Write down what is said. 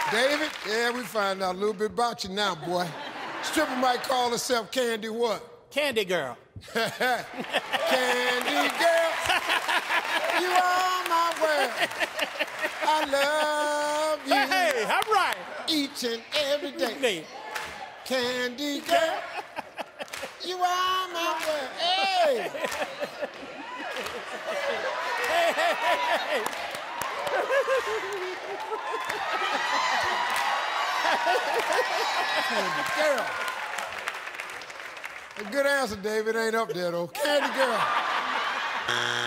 David, yeah, we find out a little bit about you now, boy. Stripper might call herself Candy what? Candy girl. Candy girl, you are my world. I love you. Hey, all right. Each and every day. Candy girl, you are my world. Hey! Hey. Candy girl. A good answer, David. Ain't up there, though. Candy girl.